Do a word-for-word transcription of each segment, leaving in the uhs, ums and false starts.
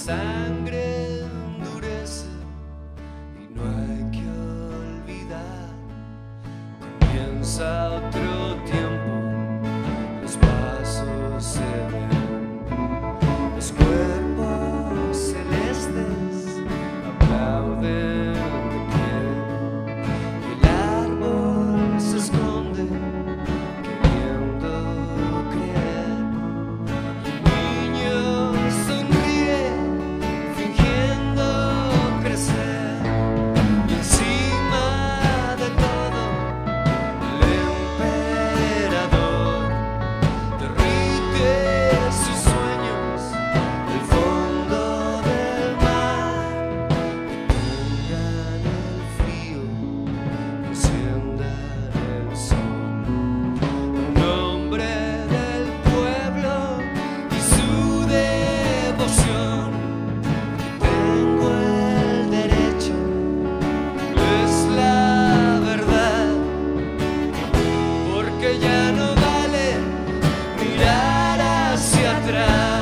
sangre endurece y no hay que olvidar. Comienza otro tiempo, los pasos se ven, los cuerpos celestes aplauden de pie, y el árbol se esconde queriendo creer, y el niño sonríe fingiendo crecer, y encima de todo el emperador derrite sus sueños el fondo del mar, que tengan el frío, que enciendan el sol, en nombre del pueblo y su devoción. Tengo el derecho, es la verdad, porque ya no vale mirar hacia atrás.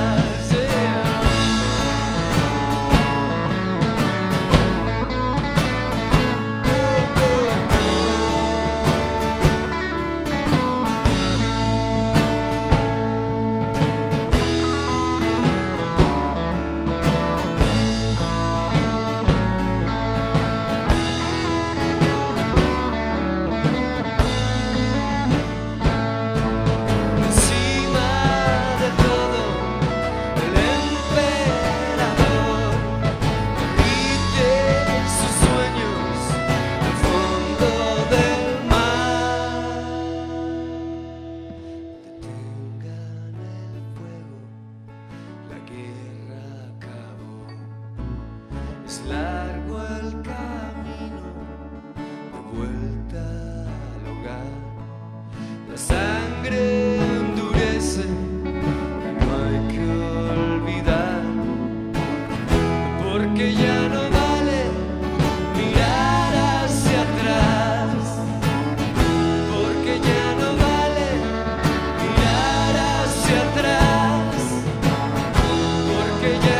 Encima de todo el emperador derrite sus sueños al fondo del mar. Detengan el fuego, la guerra acabó. Es largo el camino de vuelta al hogar. La sangre endurece, no hay que olvidar, porque ya no vale mirar hacia atrás, porque ya no vale mirar hacia atrás, porque ya